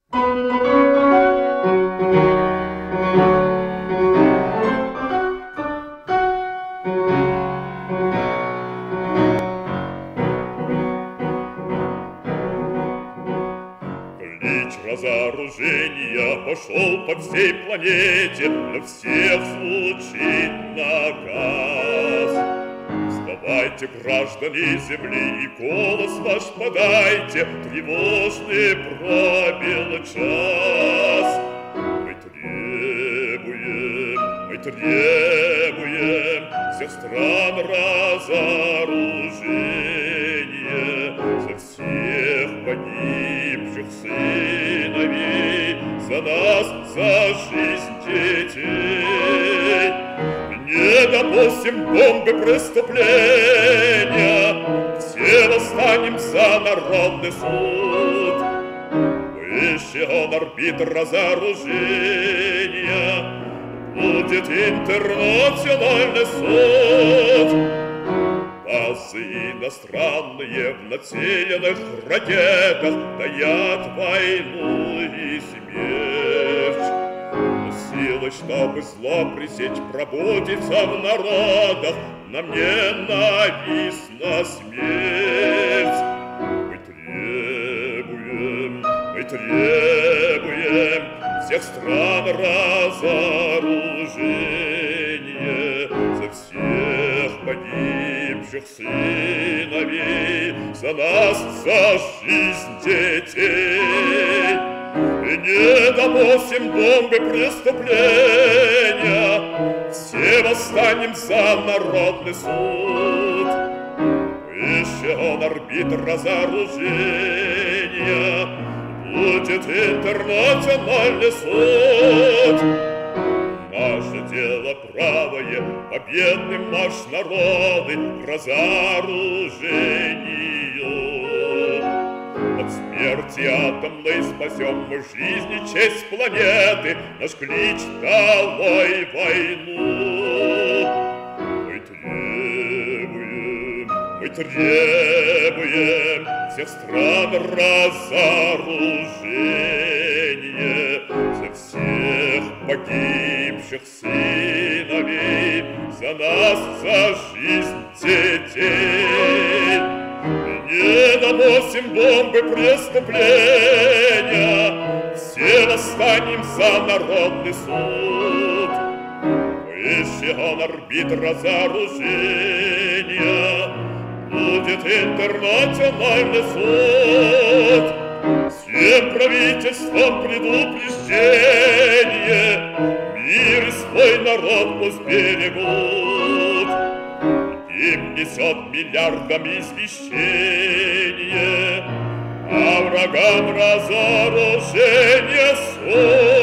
Клич разоружения пошел по всей планете, для всех звучит наказ. Вставайте, граждане земли, и голос ваш подайте, тревожный пробил час. Мы требуем всех стран разоружения, за всех погибших сыновей, за нас, за жизнь детей. Не допустим бомбы преступления, все восстанем за народный суд. Выше он арбитр разоружения, будет интернациональный суд. Базы иностранные в нацеленных ракетах таят войну и смерть. Но силы, чтобы зло пресечь, пробудится в народах, нам ненавистна смерть. Мы требуем всех стран разоружения, за всех погибших сыновей, за нас, за жизнь детей. И не допустим бомбы преступления, все восстанем за народный суд. Выше он арбитр разоружения, будет интернациональный суд. Наше дело правое, победный марш народы к разоружению. От смерти атомной спасем мы жизнь и честь планеты, наш клич долой войну. Мы требуем всех стран разоружения, за всех погибших сыновей, за нас, за жизнь детей. Не допустим бомбы преступления, все восстанем за народный суд. Выше он арбитр разоружения, будет интернациональный суд. Всем правительствам предупреждение, мир и свой народ пусть берегут. Им несет миллиардам извещение, а врагам разоружение суд.